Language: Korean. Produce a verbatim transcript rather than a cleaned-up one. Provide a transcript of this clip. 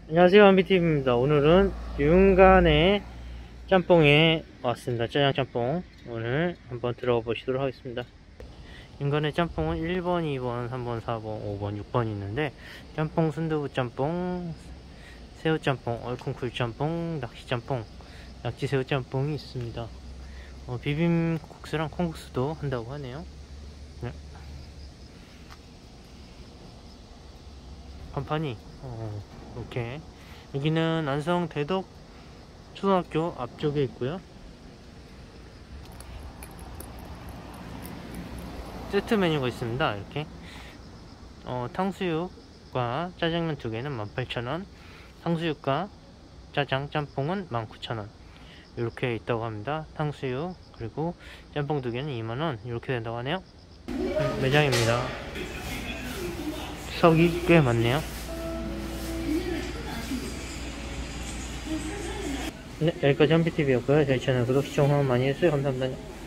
안녕하세요, 한비티비입니다. 오늘은 윤간의 짬뽕에 왔습니다. 짜장 짬뽕. 오늘 한번 들어가 보시도록 하겠습니다. 윤간의 짬뽕은 일 번, 이 번, 삼 번, 사 번, 오 번, 육 번이 있는데, 짬뽕, 순두부 짬뽕, 새우 짬뽕, 얼큰쿨 짬뽕, 낙지 짬뽕, 낙지 새우 짬뽕이 있습니다. 어, 비빔국수랑 콩국수도 한다고 하네요. 네. 간판이 어, 이렇게 여기는 안성 대덕 초등학교 앞쪽에 있고요. 세트 메뉴가 있습니다. 이렇게 어, 탕수육과 짜장면 두 개는 만 팔천 원, 탕수육과 짜장 짬뽕은 만 구천 원 이렇게 있다고 합니다. 탕수육 그리고 짬뽕 두 개는 이만 원 이렇게 된다고 하네요. 음, 매장입니다. 석이 꽤 많네요. 네, 여기까지 한비티비였고요. 저희 채널 구독, 시청 후원 많이 해주세요. 감사합니다.